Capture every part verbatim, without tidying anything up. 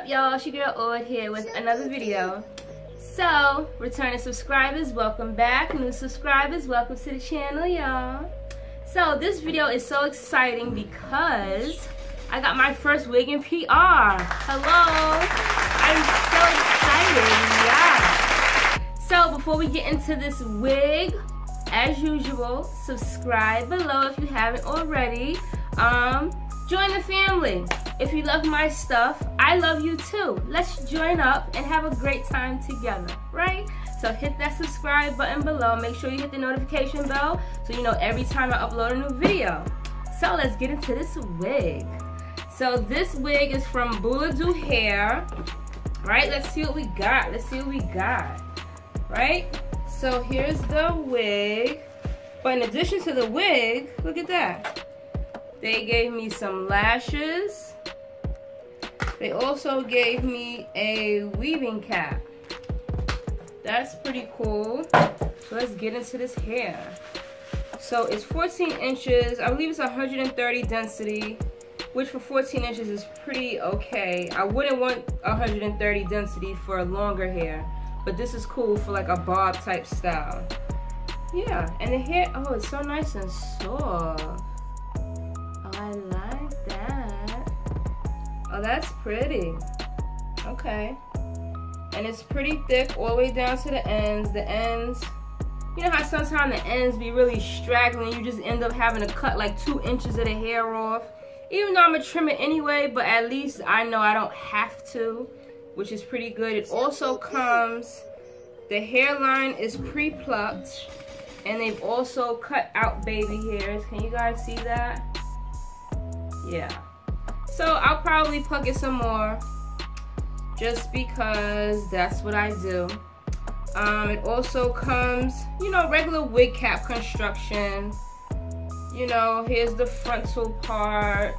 up, y'all? It's your girl Ord here with another video. So, returning subscribers, welcome back. New subscribers, welcome to the channel, y'all. So, this video is so exciting because I got my first wig in P R. Hello! I'm so excited, yeah. So, before we get into this wig, as usual, subscribe below if you haven't already. Um, join the family. If you love my stuff, I love you too. Let's join up and have a great time together, right? So hit that subscribe button below. Make sure you hit the notification bell so you know every time I upload a new video. So let's get into this wig. So this wig is from Bouladou Hair, right? Let's see what we got. Let's see what we got, right? So here's the wig. But in addition to the wig, look at that. They gave me some lashes. They also gave me a weaving cap. That's pretty cool. So let's get into this hair. So it's fourteen inches. I believe it's one hundred thirty density, which for fourteen inches is pretty okay. I wouldn't want one hundred thirty density for longer hair, but this is cool for like a bob type style. Yeah, and the hair, oh, it's so nice and soft. I like that. Oh, that's pretty. Okay. And it's pretty thick all the way down to the ends. The ends, you know how sometimes the ends be really straggling, you just end up having to cut like two inches of the hair off. Even though I'm gonna trim it anyway, but at least I know I don't have to, which is pretty good. It also comes, the hairline is pre-plucked, and they've also cut out baby hairs. Can you guys see that? Yeah. So I'll probably pluck it some more just because that's what I do. Um, it also comes, you know, regular wig cap construction. You know, here's the frontal part.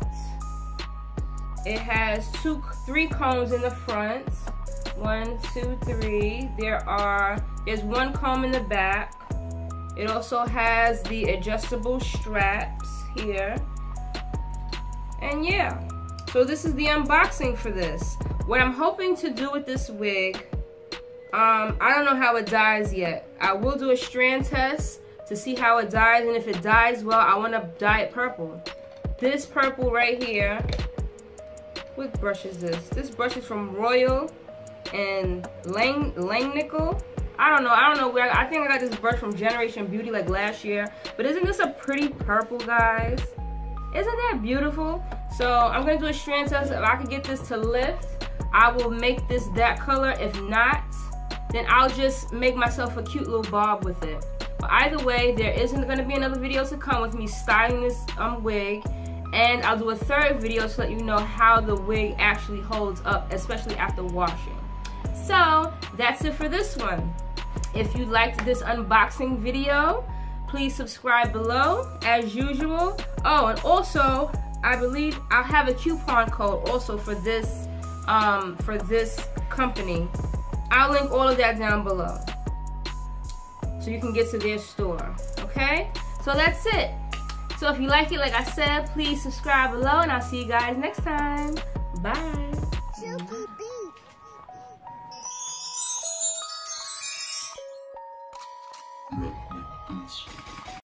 It has two, three combs in the front. One, two, three. There are, there's one comb in the back. It also has the adjustable straps here. And yeah, so this is the unboxing for this. What I'm hoping to do with this wig, um, I don't know how it dyes yet. I will do a strand test to see how it dyes, and if it dyes well, I want to dye it purple. This purple right here, what brush is this? This brush is from Royal and Lang Langnickel. I don't know, I don't know where, I think I got this brush from Generation Beauty like last year. But isn't this a pretty purple, guys? Isn't that beautiful? So I'm gonna do a strand test. If I can get this to lift, I will make this that color. If not, then I'll just make myself a cute little bob with it. But either way, there isn't gonna be another video to come with me styling this um, wig. And I'll do a third video to let you know how the wig actually holds up, especially after washing. So that's it for this one. If you liked this unboxing video, please subscribe below as usual. Oh, and also I believe I'll have a coupon code also for this um for this company. I'll link all of that down below so you can get to their store. Okay, so that's it. So if you like it, like I said, please subscribe below, and I'll see you guys next time. Bye.